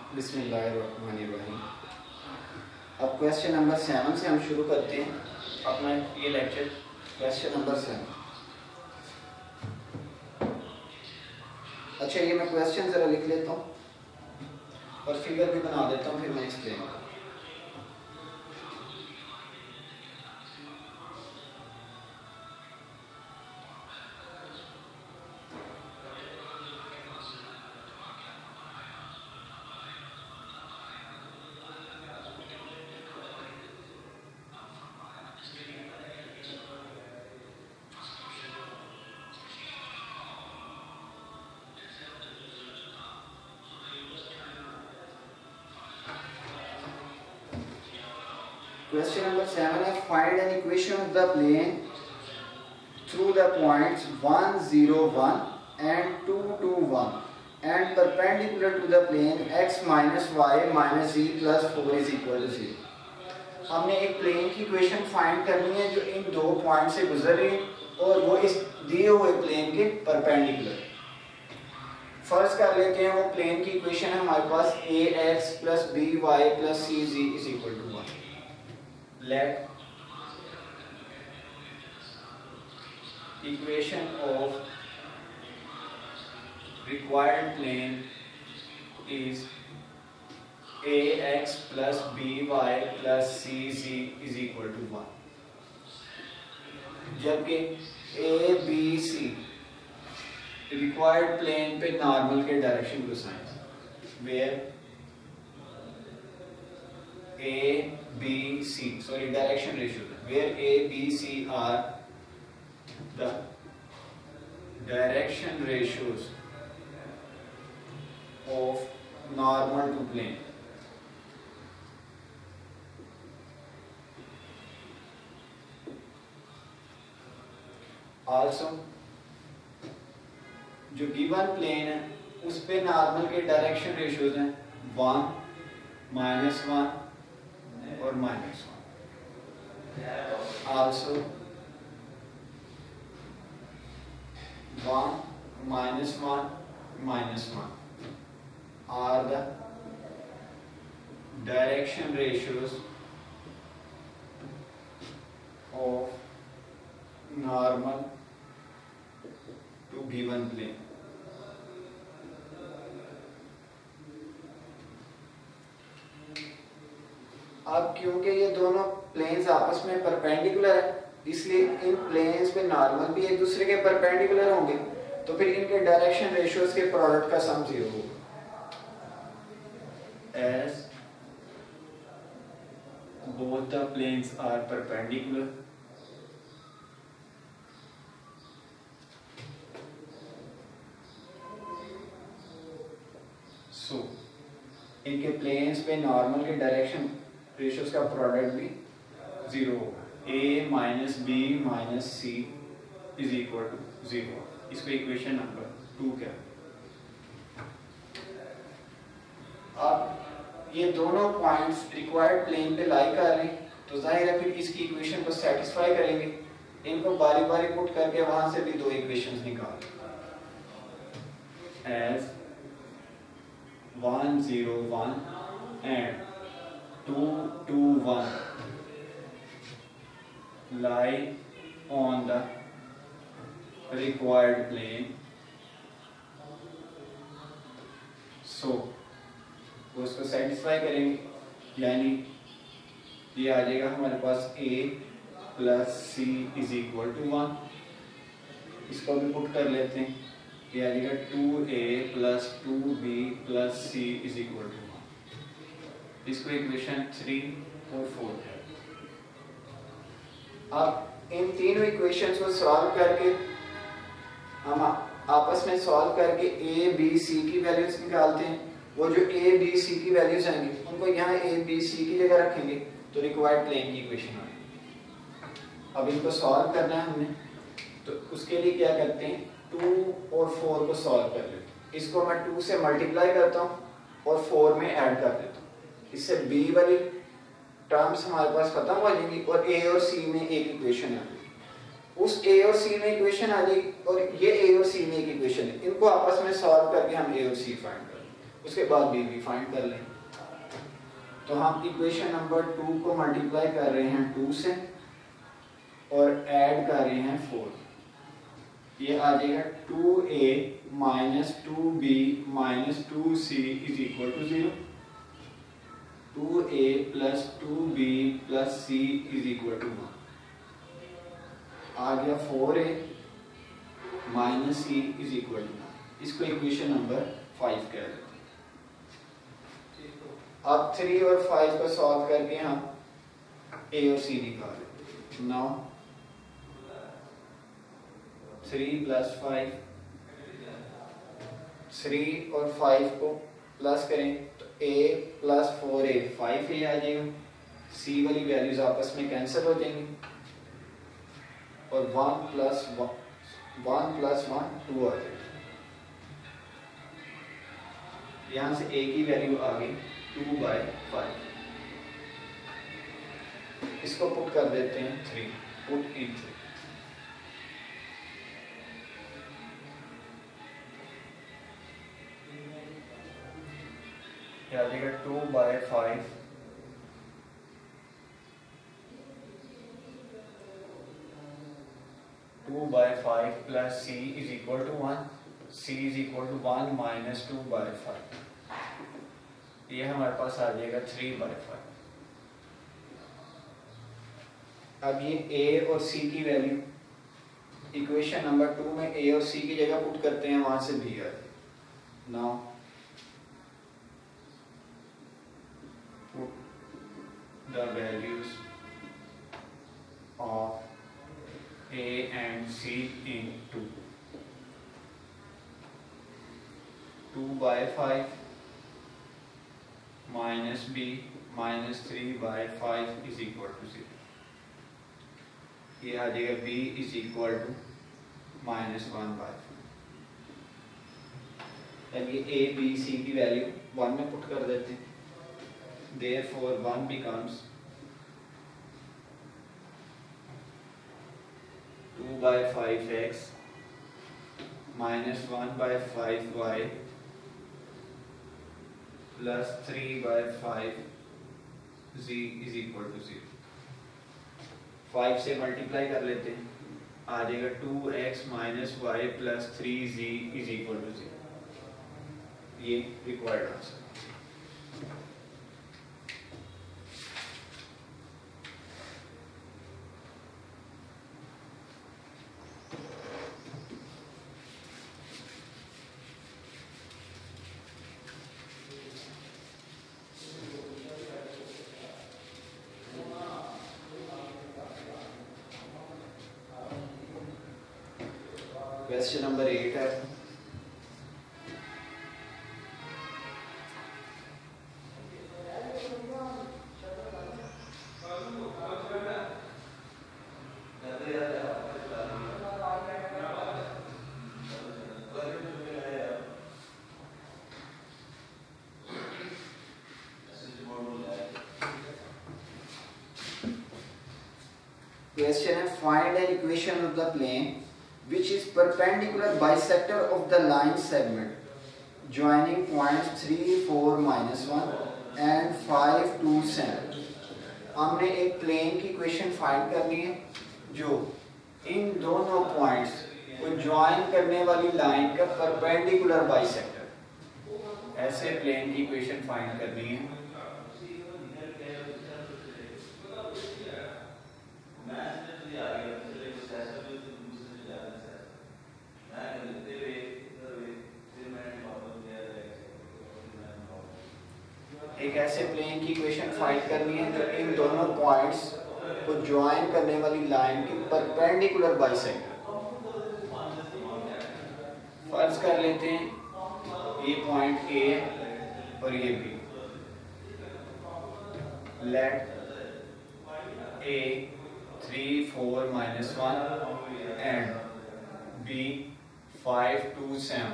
बिस्मिल्लाहिर्रहमानिर्रहीम। अब question number 7 से हम शुरू करते हैं अपना ये लेक्चर। Question number 7। अच्छा, ये मैं क्वेश्चन ज़रा लिख लेता हूँ और फिगर भी बना देता हूँ, फिर मैं एक्सप्लेन करूँ। Question number 7 is find an equation of the plane through the points 1, 0, 1 and 2, 2, 1 and perpendicular to the plane x minus y minus z plus 4 is equal to 0. हमने एक प्लेन की इक्वेशन फाइंड करनी है जो इन दो point से गुजर रही है और वो इस दिए हुए प्लेन के परपेंडिकुलर। फर्स्ट कर लेते हैं वो प्लेन की इक्वेशन है हमारे पास ax plus by plus cz is equal to 1. Let equation of required plane is ax plus by plus cz is equal to 1. जबकि a b c required plane पे normal के डायरेक्शन को sign where direction ratio where a b c are the direction ratios of normal to plane. Also जो given plane है उस पे normal के direction ratios हैं 1, -1 और -1. Also 1, -1, -1 are the direction ratios of normal to given plane. अब क्योंकि ये दोनों प्लेन्स आपस में परपेंडिकुलर है इसलिए इन प्लेन्स पे नॉर्मल भी एक दूसरे के परपेंडिकुलर होंगे तो फिर इनके डायरेक्शन रेशियोज के प्रोडक्ट का सम 0 होगा. As both the planes are perpendicular, so इनके प्लेन्स पे नॉर्मल के डायरेक्शन रेशियोज का प्रोडक्ट भी 0 होगा. a minus b minus c is equal to 0. इसको इक्वेशन नंबर 2 क्या. अब ये दोनों पॉइंट्स रिक्वायर्ड प्लेन पे लाई कर रहे हैं तो जाहिर है फिर इसकी इक्वेशन को सेटिस्फाई करेंगे. इनको बारी बारी पुट करके वहां से भी दो इक्वेशंस निकाल. as 1, 0, 1 and 2, 2, 1 lie on the required plane, so वो उसको सेटिस्फाई करेंगे यानी ये आ जाएगा हमारे पास a plus c is equal to 1. इसको भी पुट कर लेते हैं. ये आ जाएगा 2a plus 2b plus c is equal to 1. इसको इक्वेशन 3 और 4 है. अब इन तीनों इक्वेशंस को सॉल्व करके हम आपस में सॉल्व करके a b c की वैल्यूज निकालते हैं. वो जो a b c की वैल्यूज आएंगी उनको यहाँ a b c की जगह रखेंगे तो रिक्वायर्ड प्लेन की इक्वेशन आएगी. अब इनको सॉल्व करना है हमने तो उसके लिए क्या करते हैं 2 और 4 को सॉल्व कर लेते हैं. इसको मैं 2 से मल्टीप्लाई करता हूँ और 4 में ऐड कर देता हूँ. इससे b वाली टर्म्स हमारे पास खत्म हो जाएंगी और a और c में एक इक्वेशन आ जाएगी. उस a और c में इक्वेशन आ जाएगी और ये a और c में एक इक्वेशन है. इनको आपस में सॉल्व करके हम a और c फाइंड करेंगे. उसके बाद बी भी फाइंड कर लें। तो हम इक्वेशन नंबर 2 को मल्टीप्लाई कर रहे हैं 2 से और ऐड कर रहे हैं 4। ये आ जाएगा 2a minus 2b minus 2c is equal to 0। 2a plus 2b plus c is equal to 1। आ गया 4a minus c is equal to 1। इसको इक्वेशन नंबर 5 कह देते हैं। अब 3 और 5 को सॉल्व करके हम a और c निकाल लेते हैं। नाउ 3 प्लस 5, 3 और 5 को प्लस करें तो a प्लस 4a 5a आ जाएगा। c वाली वैल्यूज आपस में कैंसिल हो जाएंगी और 1 प्लस 1 2 आ जाएगा। यहाँ से a की वैल्यू आ गई 2/5। इसको पुट कर देते हैं 3, पुट इन 3। क्या आ जाएगा 2/5 2/5 plus c is equal to 1। c is equal to 1 minus 2/5। ये हमारे पास आ जाएगा 3/5। अब ये a और c की वैल्यू इक्वेशन नंबर 2 में a और c की जगह पुट करते हैं, वहां से b आ जाएगा। Now put the values of a and c in 2। 2/5 minus b minus 3/5 is equal to 0। ये आ जाएगा b इज इक्वल टू -1/5। अब ये a b c की वैल्यू 1 में पुट कर देते हैं। Therefore 1 becomes 2/5x minus 1/5y plus 3/5 z is equal to 0। 5 से मल्टीप्लाई कर लेते हैं, आ जाएगा 2x minus y plus 3z is equal to 0। ये रिक्वायर्ड आंसर। क्वेश्चन नंबर 8 है। क्वेश्चन है find an equation of the plane which is perpendicular bisector of the line segment joining points 3, 4, -1 and 5, 2, 7। हमने एक प्लेन की equation find करनी है जो इन दोनों पॉइंट्स को ज्वाइन करने वाली लाइन का परपेंडिकुलर बाइसेक्टर। ऐसे प्लेन की इक्वेशन फाइंड करनी है। एक ऐसे प्लेन की इक्वेशन फाइंड करनी है जो इन दोनों पॉइंट्स को ज्वाइन करने वाली लाइन की परपेंडिकुलर बाइसेक्टर। फर्ज कर लेते हैं ये पॉइंट ए और ये B. Let A 3, 4, -1 and B 5, 2, 7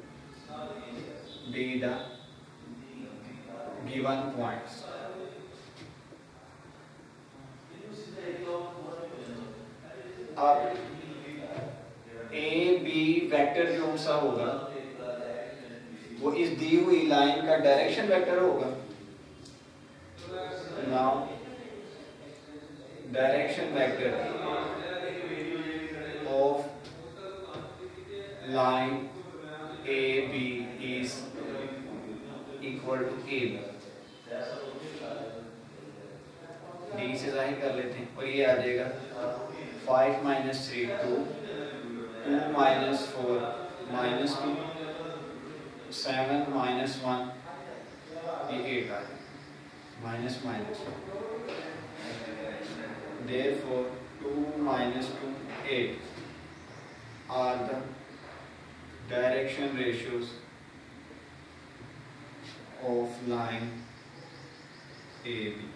be the given points। अब ए बी वेक्टर कौन सा होगा? वो इस दी हुई लाइन का डायरेक्शन वेक्टर होगा। Now direction vector of line A B is equal to A B. D से जाहिर कर लेते हैं और ये आ जाएगा 5 माइनस 3 2, 2 माइनस 4 माइनस 2, 7 माइनस 1 ये 8 आ जाएगा, minus minus. Therefore 2 minus 2 8 are the direction ratios of line AB।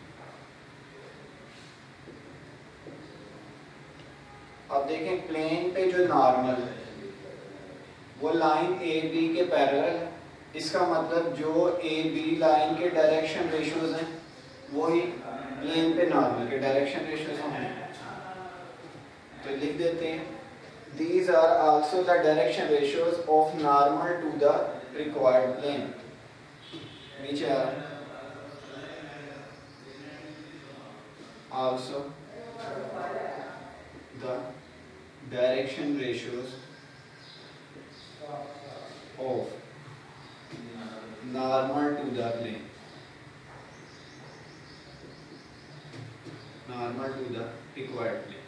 अब देखें प्लेन पे जो नॉर्मल है वो लाइन ए बी के पैरेलल है। इसका मतलब जो ए बी लाइन के डायरेक्शन रेशियोज हैं वही प्लेन पे नॉर्मल के डायरेक्शन रेशियोज हैं। तो लिख देते हैं these are also the direction ratios of normal to the required plane। नीचे आ also the direction ratios of normal to the plane, normal to the required plane।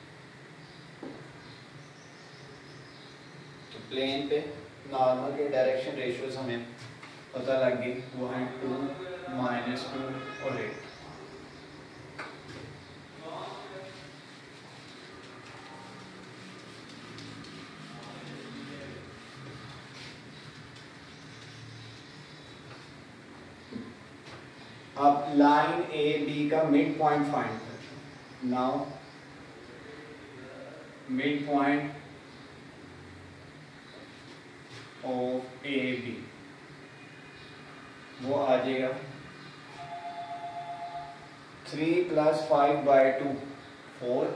तो प्लेन पे नॉर्मल के डायरेक्शन रेशियोज हमें पता लग गई, वो हैं 2 माइनस 2 और 8। अब लाइन ए बी का मिड पॉइंट फाइंड करते हैं। Now mid point of A B वो आ जाएगा 3 plus 5 by 2 4,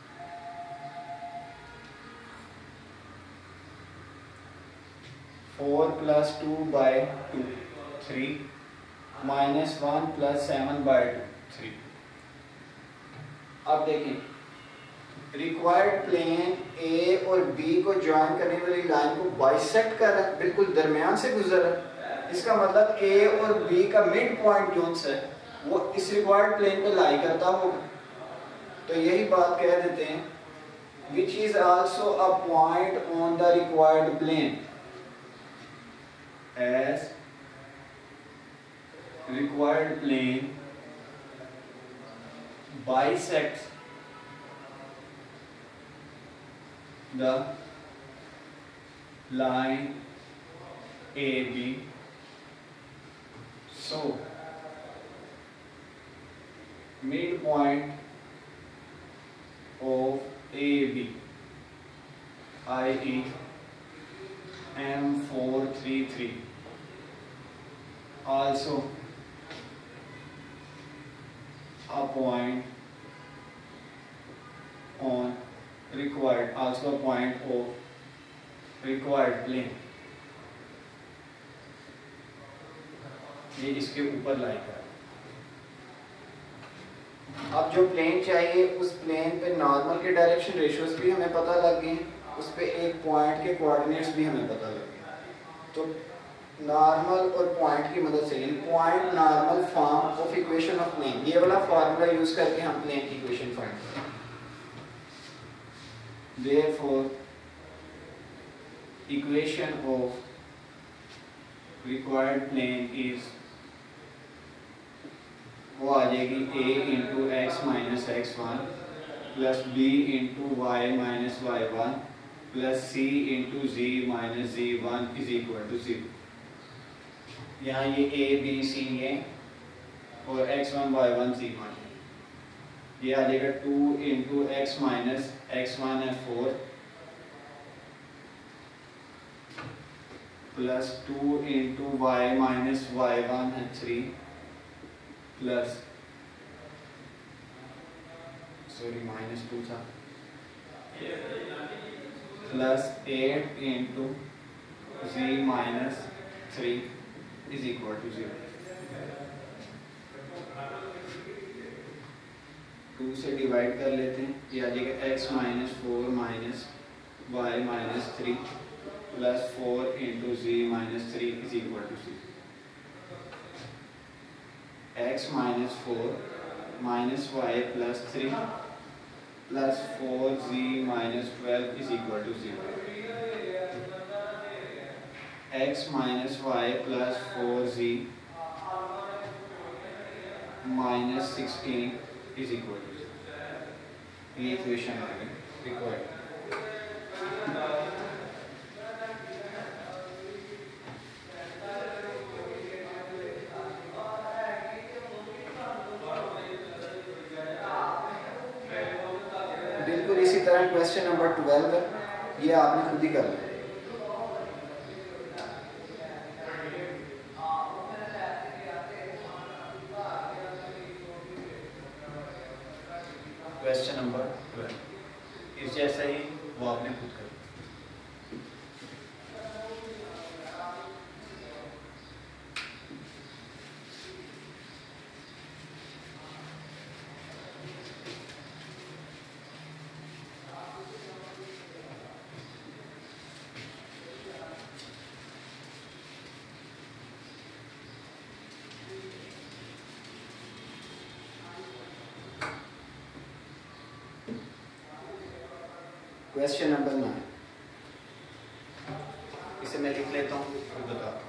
4 plus 2 by 2 3, minus 1 plus 7 by 2 3। अब देखें रिक्वायर्ड प्लेन ए और बी को ज्वाइन करने वाली लाइन को बाइसेक्ट कर रहा है, बिल्कुल दरमियान से गुजर रहा है। इसका मतलब ए और बी का मिड पॉइंट जो है वो इस रिक्वायर्ड प्लेन पे लाई करता होगा। तो यही बात कह देते हैं which is also a point on the required plane as required plane bisects the line AB, so midpoint of AB i.e. M433 also a point on required, also a point of required plane। ये इसके ऊपर लाई कर। अब जो plane चाहिए उस plane पे normal के डायरेक्शन रेशियोज भी हमें पता लग गए, उस पे एक पॉइंट के कोऑर्डिनेट्स भी हमें पता लग गए। तो नॉर्मल और पॉइंट की मदद से point normal form of equation of plane, ये वाला फार्मूला यूज करके हम प्लेन की इक्वेशन फाइंड करें। Therefore equation of required plane is वो आ जाएगी a into x minus x1 plus b into y minus y1 plus c into z minus z1 is equal to 0। यहाँ ये a b c है और x1 y1 z1 है। ये आ जाएगा 2 इंटू एक्स माइनस x1 है 4 plus 2 into y minus y1 है 3 प्लस माइनस 2 था plus 8 into z minus 3 is equal to 0। 2 से डिवाइड कर लेते हैं, ये आ जाएगा x minus 4 minus y minus 3 plus 4 into z minus 3 is equal to 0। x minus 4 minus y plus 3 plus 4z minus 12 is equal to 0। x minus y plus 4z minus 16 is equal to 0। ये equation आ गई required. बिल्कुल इसी तरह question number 12 है, ये आपने खुद ही कर लिया। क्वेश्चन नंबर 12 इस जैसा ही वो आपने खुद कर। क्वेश्चन नंबर 9, इसे मैं लिख लेता हूँ फिर बताता हूँ।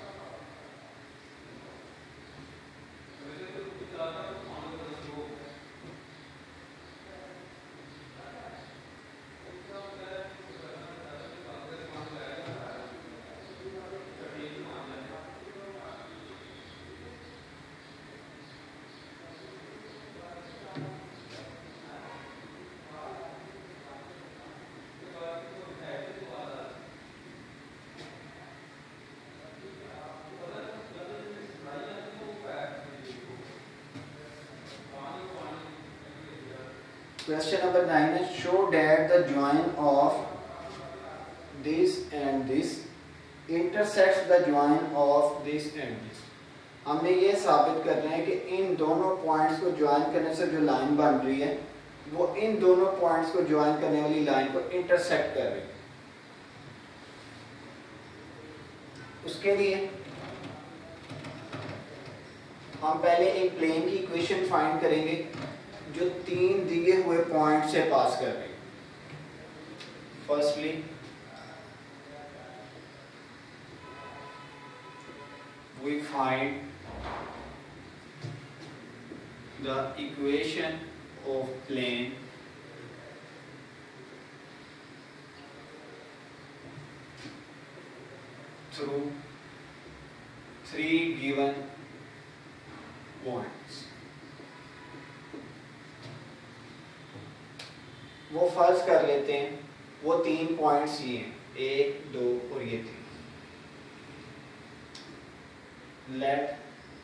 Question number 9 is show that the join of this and this intersects the join of this and this। हमने ये साबित करना है कि इन दोनों पॉइंट्स को ज्वाइन करने से जो लाइन बन रही है वो इन दोनों पॉइंट्स को ज्वाइन करने वाली लाइन को इंटरसेक्ट कर रही है। उसके लिए हम पहले एक प्लेन की इक्वेशन फाइंड करेंगे जो 3 दिए हुए पॉइंट से पास कर रही है। Firstly we find the equation of plane through 3 given points. वो फर्ज कर लेते हैं वो 3 पॉइंट्स ये हैं, 1 2 और ये 3। Let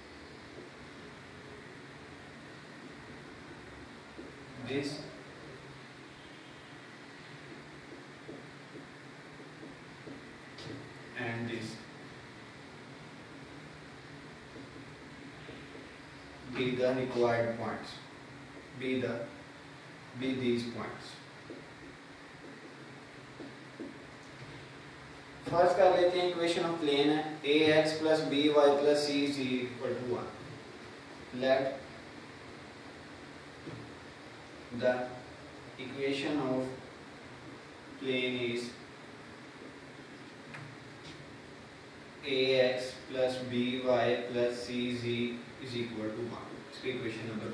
this and this be the required points, be these points। First कर लेते हैं इक्वेशन ऑफ प्लेन है ax plus by plus c is equal to 1। Let the equation of plane is ax plus by प्लस cz is equal to 1। इसकी equation number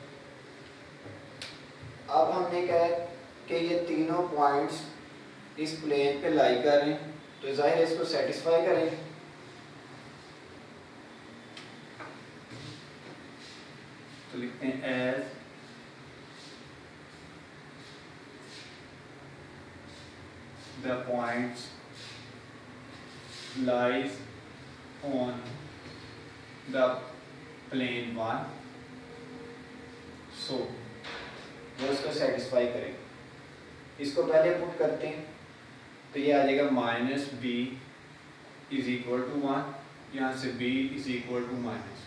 1। अब हमने कहा कि ये तीनों पॉइंट्स इस प्लेन पे लाई कर रहे हैं तो जाहिर है इसको सेटिस्फाई करेंगे। तो लिखते हैं as the points lies on the plane 1 so वो इसको सेटिस्फाई करेंगे। इसको पहले पुट करते हैं तो ये आ जाएगा minus B is equal to 1 यहाँ से b is equal to minus,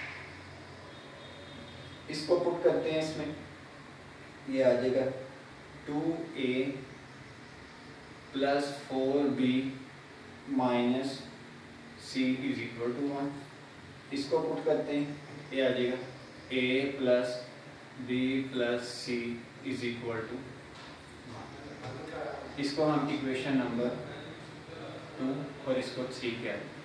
इसको पुट करते हैं इसमें, ये आ जाएगा 2a plus 4b minus c is equal to 1। इसको पुट करते हैं, ये आ जाएगा a plus b plus c is equal to 1। इसको हम इक्वेशन नंबर 2 और इसको 3 कह रहे हैं।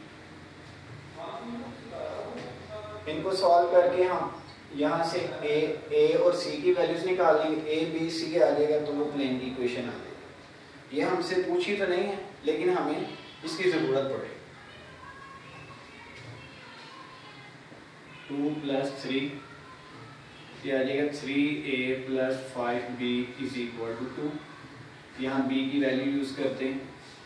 इनको सॉल्व करके हम यहाँ से a और c की वैल्यूज निकाल लेंगे, a b c आ जाएगा तो वो प्लेन की इक्वेशन आ जाएगी। ये हमसे पूछी तो नहीं है लेकिन हमें इसकी ज़रूरत पड़ेगी। 2 प्लस 3 ये आ जाएगा 3a plus 5b is equal to 2। यहाँ b की वैल्यू यूज़ करते हैं,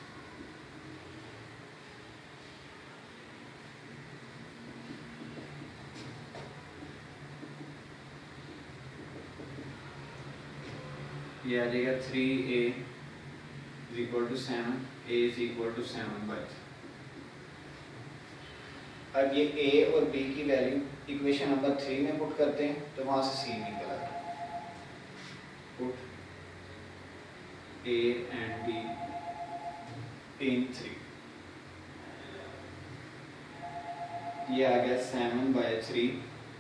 ये आ जाएगा 3a is equal to 7, a is equal to 7/3। अब ये a और b की वैल्यू इक्वेशन नंबर 3 में पुट करते हैं तो वहां से c निकल आएगा। Put a and b in 3, ये आ गया 7/3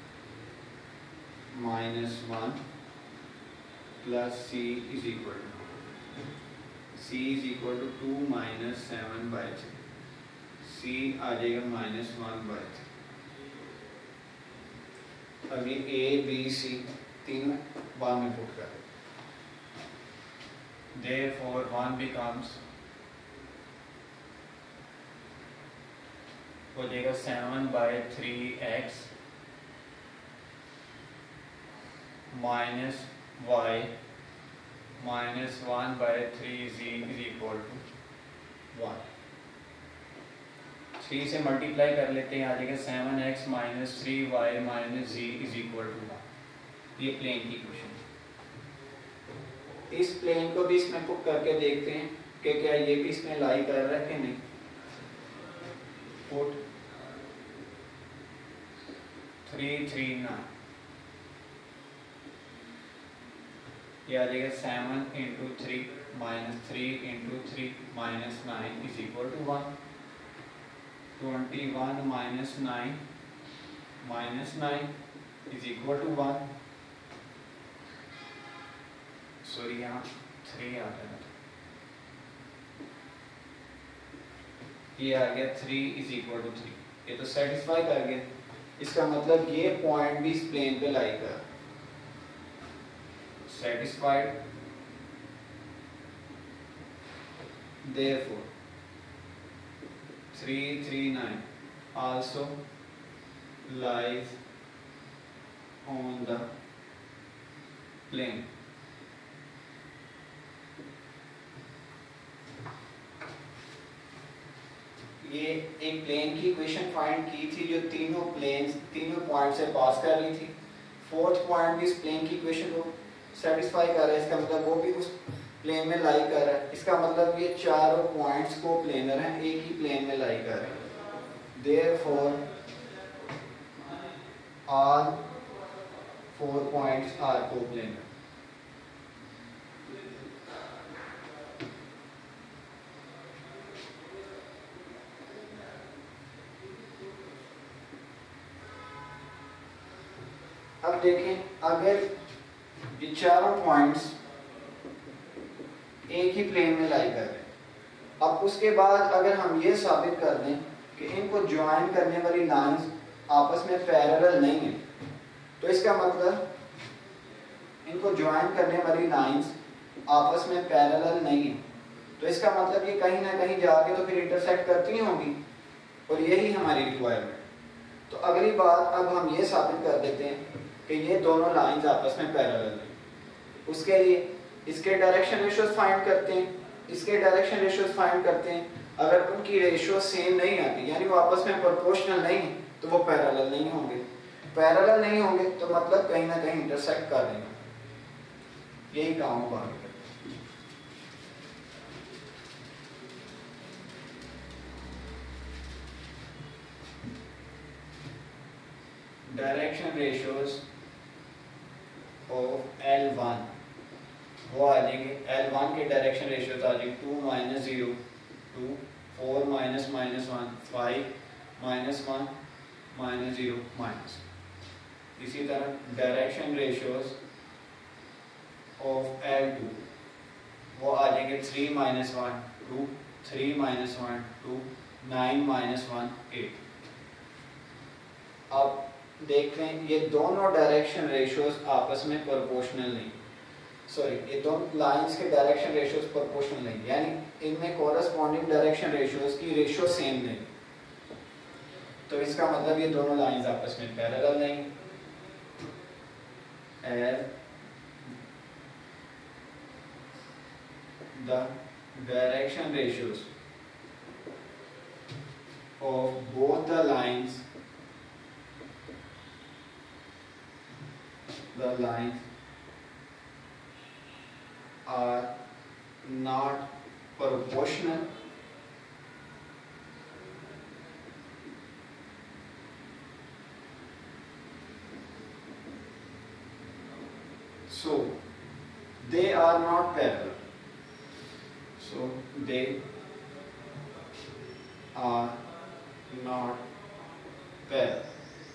minus 1 plus c is equal to, c is equal to 2 minus 7/3, c आ जाएगा -1/3। अब ये a b c तीनों बाद में पुट करें, therefore 1 becomes हो जाएगा 7/3x minus y minus 1/3 z is equal to 1। 3 से मल्टीप्लाई कर लेते हैं, आ जाएगा 7x minus 3y minus z is equal to 1। ये प्लेन की इक्वेशन। इस प्लेन को भी इसमें पुट करके देखते हैं कि क्या ये भी इसमें लाई कर रहा है कि नहीं। पुट 3 3 9, ये आ जाएगा 7 into 3 minus 3 into 3 minus 9 is equal to 1। 21 minus 9 is equal to 1। Sorry यहाँ 3 आ गया, ये आ गया 3 इज इक्वल टू 3। ये तो सेटिस्फाई कर गया, इसका मतलब ये पॉइंट भी इस प्लेन पे लाई कर satisfied, therefore 3 3 9 also lies on the plane। ये एक प्लेन की इक्वेशन फाइंड की थी जो तीनों पॉइंट से पास कर रही थी। फोर्थ पॉइंट भी इस प्लेन की इक्वेशन को सेटिस्फाई कर रहा है, इसका मतलब वो भी उस प्लेन में लाई कर रहा है। इसका मतलब ये चारों पॉइंट्स को प्लेनर हैं, एक ही प्लेन में लाई कर रहे हैं। Therefore all 4 points are coplanar। अब देखें, अगर ये चारों पॉइंट्स एक ही प्लेन में लाई कर रहे हैं, अब उसके बाद अगर हम ये साबित कर दें कि इनको ज्वाइन करने वाली लाइंस आपस में पैरेलल नहीं है, तो इसका मतलब इनको ज्वाइन करने वाली लाइंस आपस में पैरेलल नहीं है, तो इसका मतलब ये कहीं ना कहीं जाके तो फिर इंटरसेक्ट करती होंगी, और यही हमारी रिक्वायरमेंट। तो अगली बात अब हम ये साबित कर देते हैं कि ये दोनों लाइंस आपस में पैरेलल हैं। उसके लिए इसके डायरेक्शन रेशियोज फाइंड करते हैं, अगर उनकी रेशियो सेम नहीं आती, यानी वो आपस में प्रोपोर्शनल नहीं, तो वो पैरेलल नहीं होंगे। तो मतलब कहीं ना कहीं इंटरसेक्ट कर रहे हैं। यही काम हो आगे। डायरेक्शन रेशियोज ऑफ L1 वो आ जाएंगे, L1 के डायरेक्शन रेशियोज आ जाएंगे 2 - 0 2 4 - -1 5 -1 -0 माइनस। इसी तरह डायरेक्शन रेशियोज ऑफ L2 वो आ जाएंगे 3 - 1 2 3 - 1 2 9 - 1 8। अब देखते हैं ये दोनों डायरेक्शन रेशियोज आपस में प्रोपोर्शनल नहीं, सॉरी ये दोनों लाइंस के डायरेक्शन रेशियोज प्रोपोर्शनल नहीं, यानी इनमें कोरस्पॉन्डिंग डायरेक्शन रेशियोज की रेशियो सेम नहीं। तो इसका मतलब ये दोनों लाइंस आपस में पैरेलल नहीं। As the direction ratios of both the lines are not proportional, so they are not parallel. So they are not parallel.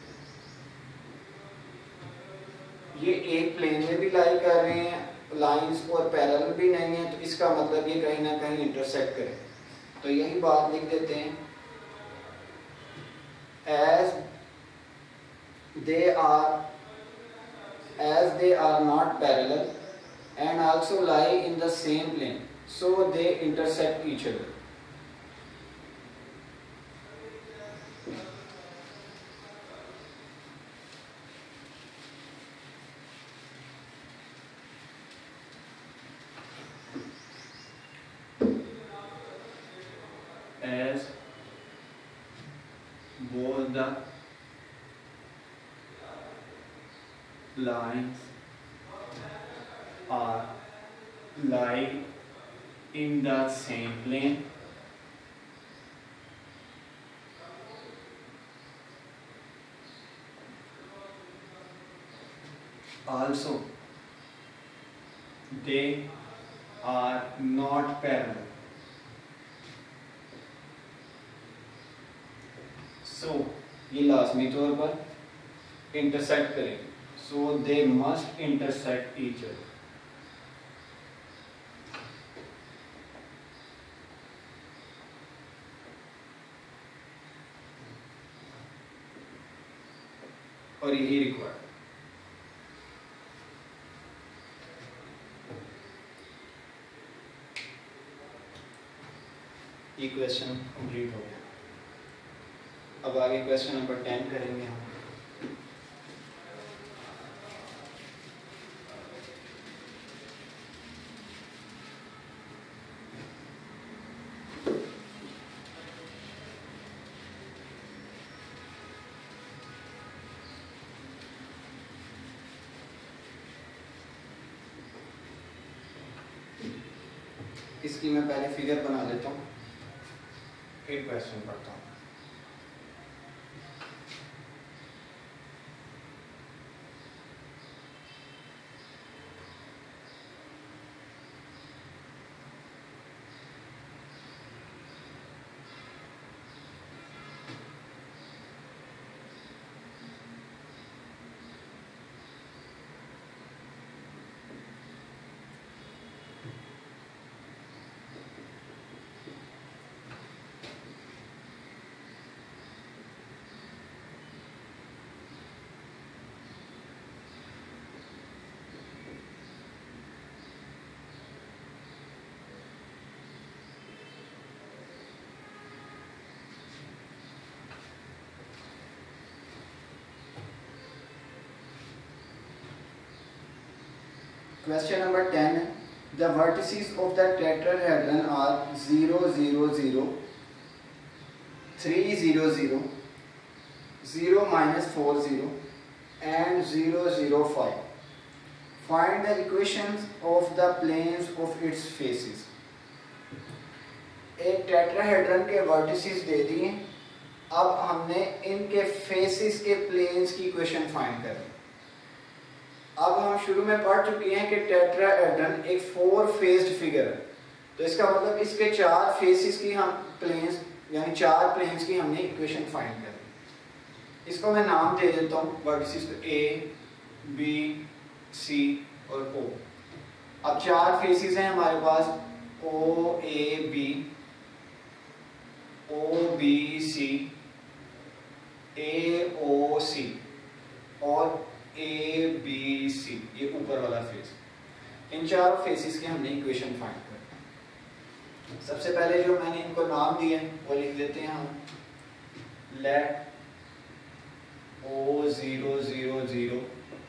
ये एक प्लेन में भी लाई कर रहे हैं लाइंस और पैरेलल भी नहीं है, तो इसका मतलब ये कहीं ना कहीं इंटरसेक्ट करें। तो यही बात लिख देते हैं, as they are not parallel and also lie in the same plane, so they intersect each other. As both the lines are lying in the same plane, also they are not parallel. So ये लाजमी तौर पर intersect करेंगे, so they must intersect each other. और यही required. ये question complete हो गया। अब आगे क्वेश्चन नंबर 10 करेंगे हम। इसकी मैं पहले फिगर बना लेता हूँ, फिर क्वेश्चन पढ़ता हूँ। Question number 10. The vertices of the tetrahedron are 0, 0, 0, 3, 0, 0, 0, -4, 0 and 0, 0, 5. Find the equations of the planes of its faces. एक टेट्राहेड्रन के वर्टिसेस दे दिए अब हमने इनके फेसिस के प्लेन्स की इक्वेशन फाइंड करनी। अब हम शुरू में पढ़ चुके हैं कि टेट्राहेड्रन एक 4 फेस्ड फिगर है, तो इसका मतलब इसके 4 फेसिस की हम प्लेन्स यानी 4 प्लेन्स की हमने इक्वेशन फाइंड करनी। इसको मैं नाम दे देता हूँ वर्टिसेस को ए, बी, सी और ओ। अब 4 फेसिस हैं हमारे पास, ओ A B, O B C, ए ओ सी और ए बी सी, ये ऊपर वाला फेस। इन 4 फेसिस की हमने इक्वेशन फाइंड करनी। सबसे पहले जो मैंने इनको नाम दिए वो लिख लेते हैं हम। Let O000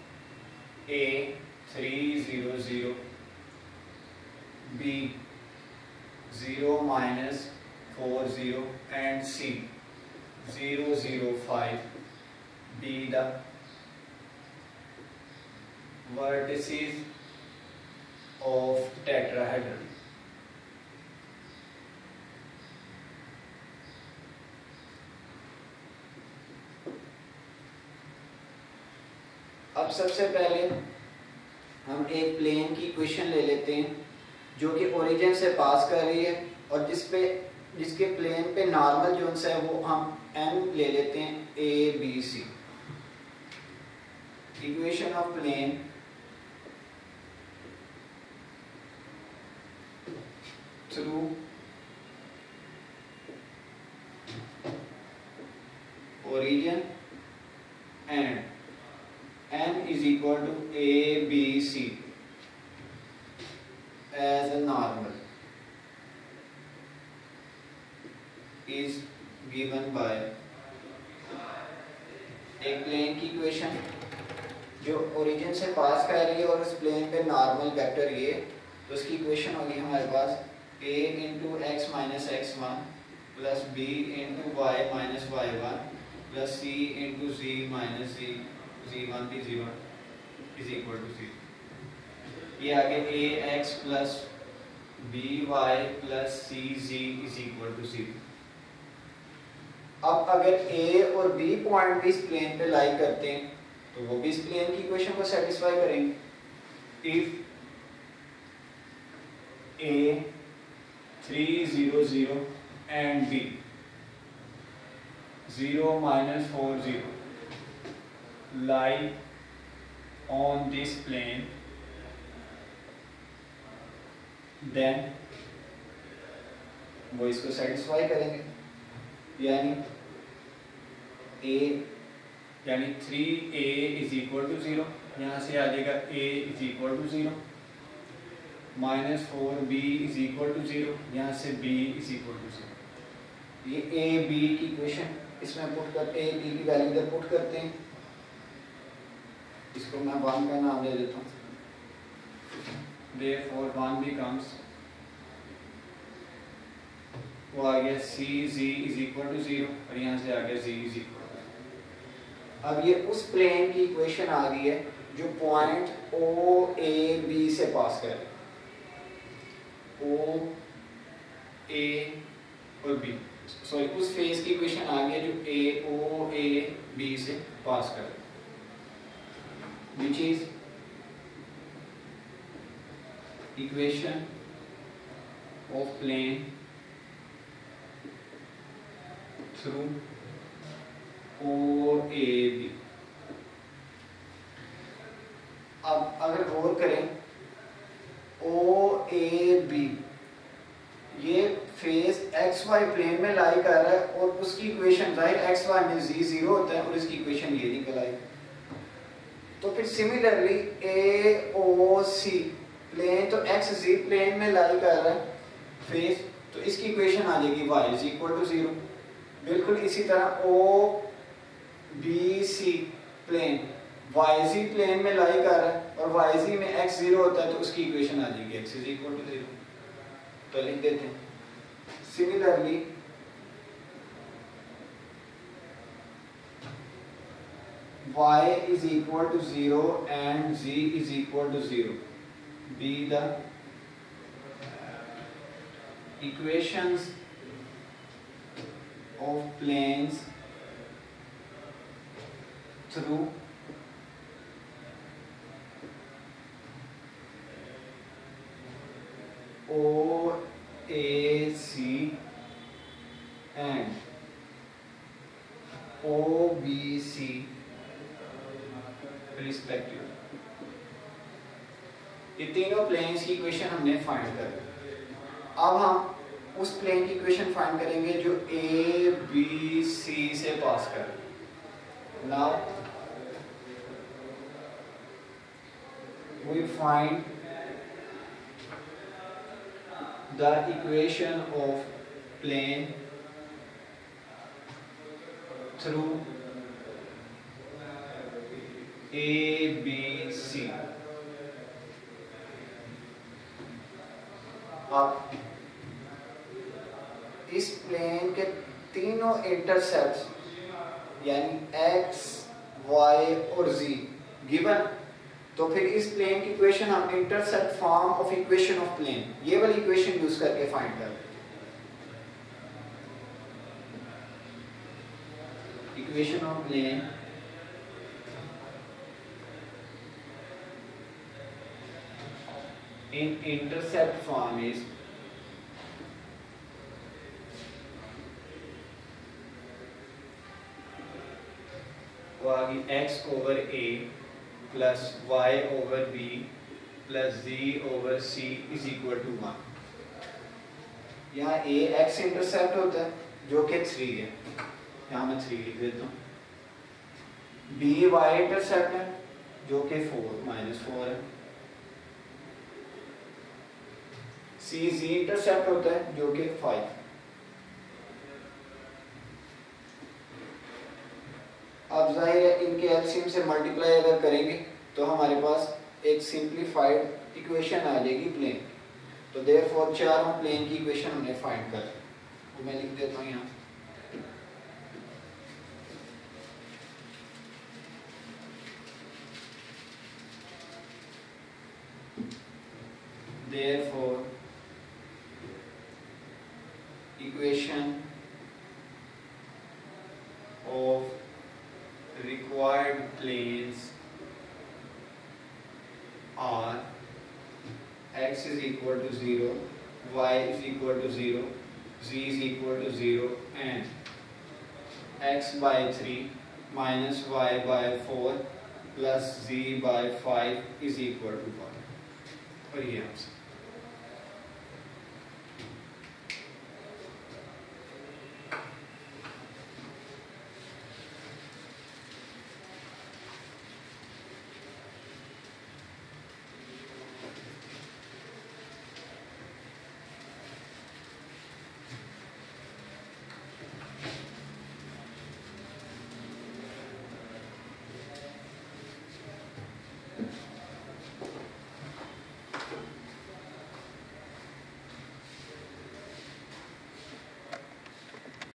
A300 B 0 -40 and C 005 be the vertices of tetrahedron. अब सबसे पहले हम एक प्लेन की इक्वेशन ले लेते हैं जो कि ओरिजिन से पास कर रही है और जिसके प्लेन पे नॉर्मल जोन्स है वो हम n ले लेते हैं A B C. Equation of plane through origin and n is equal to a b c as a normal is given by एक प्लेन की इक्वेशन जो ओरिजिन से पास कर रही है और उस प्लेन पे नॉर्मल वेक्टर ये, तो उसकी इक्वेशन होगी हमारे पास a into x minus x one plus B into y minus y one plus C into z minus z one भी z one is equal to C. ये आगे A x plus B y plus C z is equal to C. अब अगर ए और B point भी इस plane पे लाई करते हैं तो वो भी इस प्लेन की इक्वेशन को सेटिस्फाई करेंगे। If A 300 and B 0 -40 lie on this plane, then वो इसको सेटिस्फाई करेंगे, यानी a यानी 3a इज इक्वल टू 0, यहाँ से आ जाएगा a is equal to 0, -4b is equal to 0, यहाँ से b इज इक्वल टू 0। ये a b की इक्वेशन इसमें पुट कर a b की वैल्यू इधर पुट करते हैं। इसको मैं 1 का नाम दे देता हूँ। Therefore 1 becomes, वो आ गया c z is equal to 0 और यहाँ से आ गया z इज इक्वल। अब ये उस प्लेन की इक्वेशन आ गई है जो पॉइंट ओ ए बी से पास करे, ओ ए और बी, सॉरी उस फेस की इक्वेशन आ गई है जो ओ ए बी से पास करे, which is equation of plane through OAB। अब अगर गौर करें OAB ये फेस XY प्लेन में लाई कर रहा है और उसकी इक्वेशन जाहिर XY में z 0 होता है और इसकी इक्वेशन ये निकल आई। तो फिर सिमिलरली AOC प्लेन तो XZ प्लेन में लाई कर रहा है फेस, तो इसकी इक्वेशन आ जाएगी y इज इक्वल टू 0। बिल्कुल इसी तरह OBC प्लेन YZ प्लेन में लाई कर रहा है और YZ में x 0 होता है तो उसकी इक्वेशन आ जाएगी x इज इक्वल टू 0। तो लिख देते हैं similarly y is equal to 0 and z is equal to 0 be the equations of planes through OAC and OBC respective. ये तीनों प्लेन्स की इक्वेशन हमने फाइंड कर ली। अब हम उस प्लेन की इक्वेशन फाइंड करेंगे जो ABC से पास कर। Now we find the equation of plane through ABC। अब इस प्लेन के तीनों इंटरसेप्ट्स यानी x, y और z गिवन, तो फिर इस प्लेन की इक्वेशन हम intercept form of equation of plane ये वाली इक्वेशन यूज करके फाइंड कर equation of plane in intercept form is x over a plus y over b plus z over c is equal to 1। यहाँ a x intercept होता है जो कि 3 है, यहाँ मैं 3 लिख देता हूँ। b y इंटरसेप्ट है जो कि 4 है। c z इंटरसेप्ट होता है जो कि 5। अब जाहिर है इनके एलसीएम से मल्टीप्लाई अगर करेंगे तो हमारे पास एक सिंप्लीफाइड इक्वेशन आ जाएगी प्लेन। तो देयरफॉर चारों प्लेन की इक्वेशन हमने फाइंड कर, तो मैं लिख देता हूँ यहाँ therefore equation of required planes are x is equal to 0, y is equal to 0, z is equal to 0 and x by 3 minus y by 4 plus z by 5 is equal to 1। और ये answer